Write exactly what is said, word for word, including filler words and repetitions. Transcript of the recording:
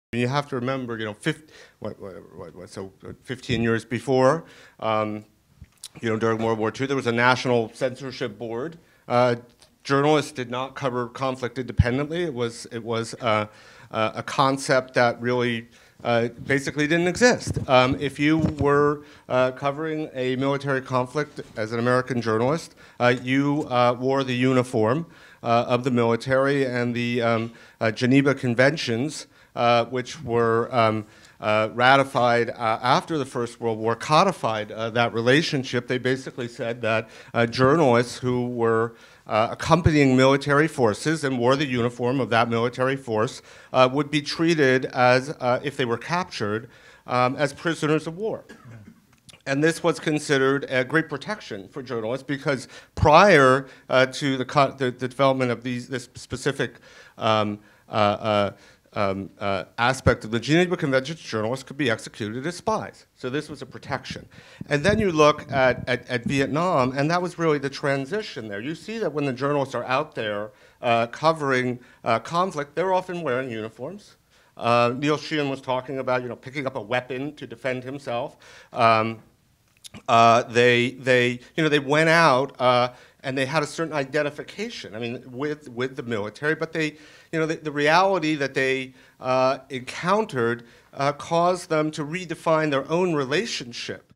You have to remember, you know, fifty, what, what, what, what, so fifteen years before, um, you know, during World War Two, there was a national censorship board. Uh, journalists did not cover conflict independently. It was, it was uh, uh, a concept that really uh, basically didn't exist. Um, if you were uh, covering a military conflict as an American journalist, uh, you uh, wore the uniform uh, of the military, and the um, uh, Geneva Conventions, Uh, which were um, uh, ratified uh, after the First World War, codified uh, that relationship. They basically said that uh, journalists who were uh, accompanying military forces and wore the uniform of that military force uh, would be treated as, uh, if they were captured, um, as prisoners of war. And this was considered a great protection for journalists, because prior uh, to the, the, the development of these, this specific um, uh, uh, Um, uh, aspect of the Geneva Convention, journalists could be executed as spies. So this was a protection. And then you look at, at, at Vietnam, and that was really the transition there. You see that when the journalists are out there uh, covering uh, conflict, they're often wearing uniforms. Uh, Neil Sheehan was talking about, you know, picking up a weapon to defend himself. Um, uh, they, they, you know, they went out uh, and they had a certain identification, I mean, with, with the military, but they, you know, the, the reality that they uh, encountered uh, caused them to redefine their own relationship